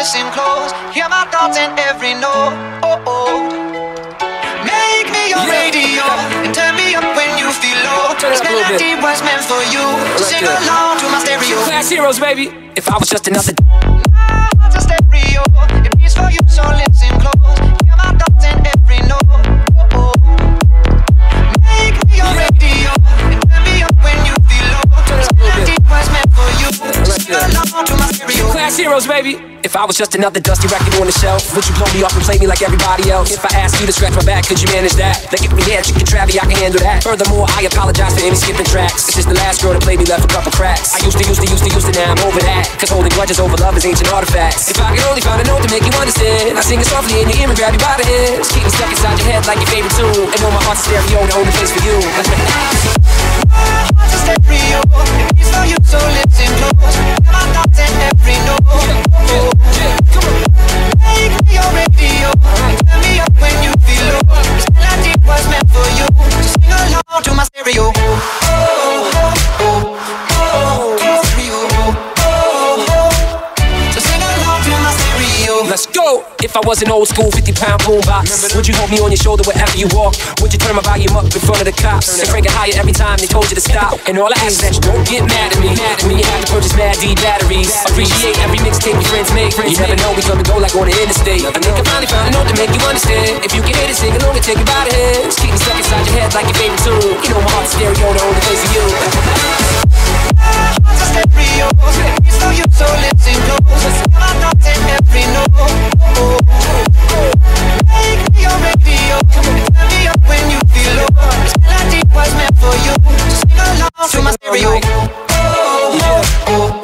listen close. Hear my thoughts in every note. Make me your radio and turn me up when you feel low. This melody was meant for you. Sing along to my stereo. Class heroes, baby. If I was just another It's a stereo. It beats for you, so listen close. Hear my thoughts in every note. Make me your radio and turn me up when you feel low. This melody was meant for you. Sing along to my stereo. Class heroes, baby. If I was just another dusty record on the shelf, would you blow me off and play me like everybody else? If I asked you to scratch my back, could you manage that? Like if we had chicken travy, I can handle that. Furthermore, I apologize for any skipping tracks. This is the last girl that played me, left a couple cracks. I used to, now I'm over that. Cause holding grudges over love is ancient artifacts. If I could only find a note to make you understand, I sing it softly in your ear and grab you by the head. Keep me stuck inside your head like your favorite tune. And know my heart's a stereo, the only place for you. Heart's a stereo, it beats for you, so listen close. Hear my thoughts in every note. Make me your radio, turn me up when you feel low. This melody was meant for you, so sing along to my stereo. So sing along to my stereo. Let's go! If I was an old school 50-pound boombox, would you hold me on your shoulder wherever you walk? Would you turn my volume up in front of the cops and crank it higher every time they told you to stop? And all I ask is that you don't get mad at me when you have to purchase Mad D batteries. Appreciate every mixtape your friends make. You never know, we come and go like on the interstate. I think I finally found a note to make you understand. If you can hit it, sing along and take it by the head. Just keep me stuck inside your head like your favorite tune. You know my heart's a stereo, the only place for you. Heart's a stereo, it beats for you, so listen close. Hear my thoughts in every note. Make me your radio, and turn me up when you feel low. This melody was meant for you, so sing along to my stereo.